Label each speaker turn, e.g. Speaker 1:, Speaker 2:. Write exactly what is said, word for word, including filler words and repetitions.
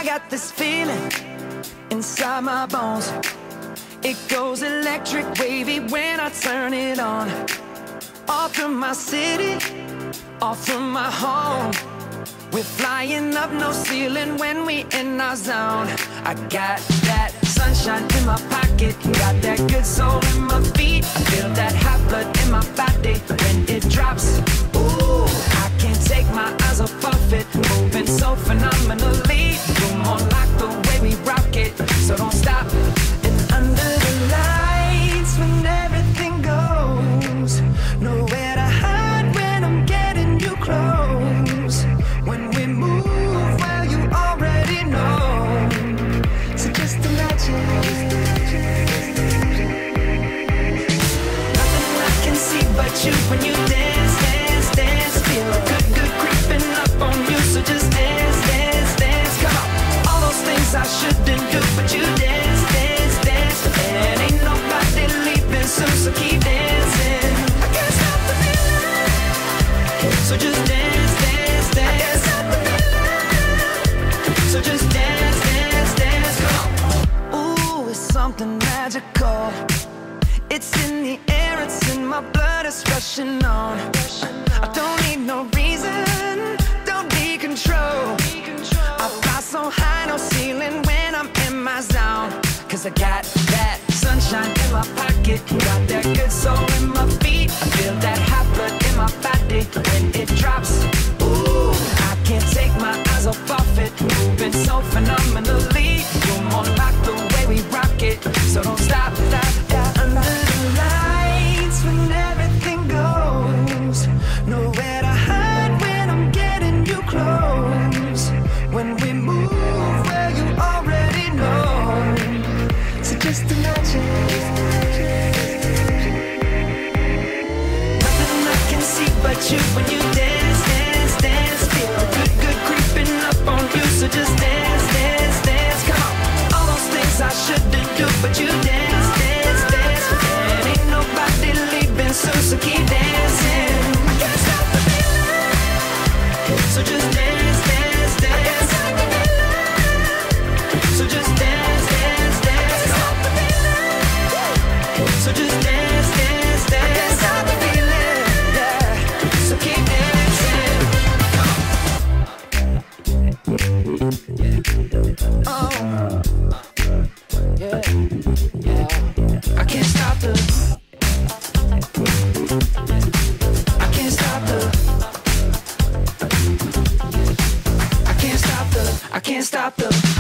Speaker 1: got this feeling inside my bones. It goes electric wavy when I turn it on. Off from my city, off from my home. We're flying up, no ceiling when we in our zone. I got that sunshine in my pocket, got that good soul in my feet. I feel that hot blood in my body when it drops. Ooh, I can't take my eyes off of it, moving so phenomenally. You're more like the way we rock it, so don't stop. And under the lights when everything goes, nowhere to hide when I'm getting you close. When we move, well, you already know. So just imagine. Nothing I can see but you when you dance, dance, dance. Feel good, good creeping up on you. So just dance, dance, dance. Come on. All those things I shouldn't do, but you dance, dance, dance. And ain't nobody leaving soon, so keep dancing. I can't stop the feeling. So just dance, dance, dance. So just dance, dance, dance, come on. Ooh, it's something magical. It's in the air, it's in my blood, it's rushing on. I don't need no reason, don't need control. I fly so high, no ceiling when I'm in my zone. Cause I got that sunshine in my pocket, got that good soul in my feet. I feel that hot blood in my body when it drops. Ooh, I can't take my eyes off of it, moving so phenomenally. You're more like the way we rock it, so don't stop, stop, stop. Under the lights when everything goes, nowhere to hide when I'm getting you close. When we move, well, you already know. So just imagine. Nothing I can see but you when you dance, dance, dance. Feel good, good creeping up on you. So just dance, dance, dance. Come on. All those things I shouldn't do, but you dance, dance, dance. And ain't nobody leaving soon, so keep dancing. I can't stop the feeling. So just dance, dance, dance. So just dance, dance, dance. Stop the feeling. So just dance, dance, dance. I can't stop the feeling. Yeah. So keep dancing. Oh, yeah, yeah. I can't stop the. I can't stop the. I can't stop the. I can't stop the.